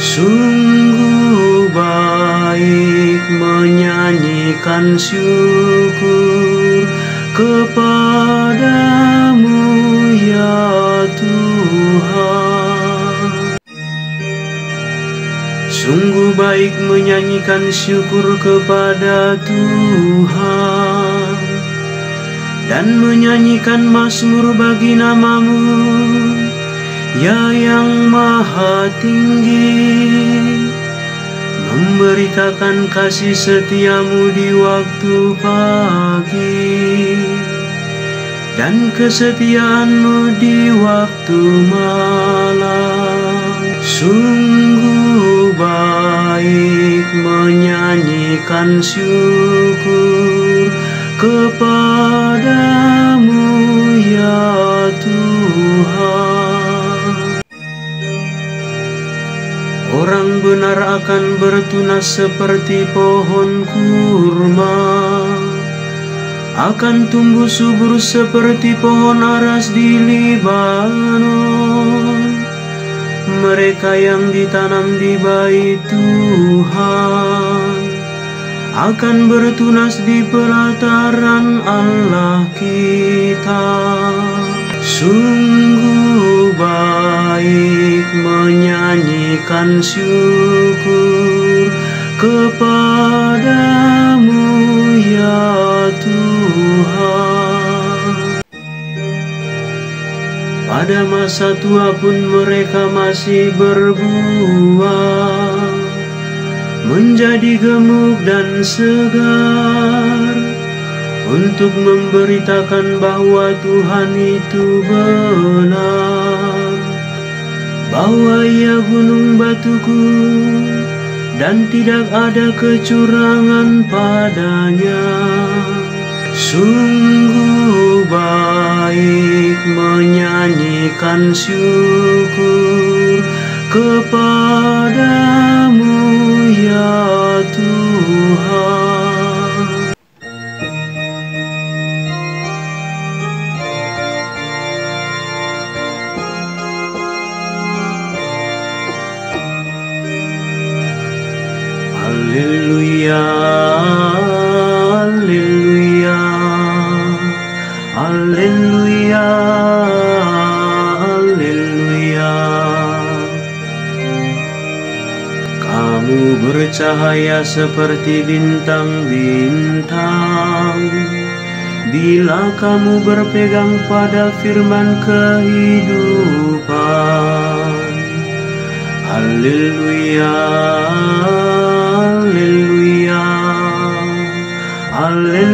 Sungguh baik menyanyikan syukur kepadamu ya Tuhan. Sungguh baik menyanyikan syukur kepada Tuhan dan menyanyikan mazmur bagi nama-Mu, ya yang maha tinggi, memberitakan kasih setia-Mu di waktu pagi dan kesetiaan-Mu di waktu malam. Sungguh baik menyanyikan syukur kepadamu ya Tuhan. Orang benar akan bertunas seperti pohon kurma, akan tumbuh subur seperti pohon aras di Libanon. Mereka yang ditanam di bait Tuhan akan bertunas di pelataran Allah kita. Sungguh baik menyanyikan syukur kepadamu ya Tuhan. Pada masa tua pun mereka masih berbuah, menjadi gemuk dan segar, untuk memberitakan bahwa Tuhan itu benar, bahwa Ia gunung batuku dan tidak ada kecurangan padanya. Sungguh baik menyanyikan syukur kepadamu ya Tuhan. Haleluya, haleluya, haleluya, haleluya. Kamu bercahaya seperti bintang-bintang bila kamu berpegang pada firman kehidupan. Haleluya, haleluya, haleluya.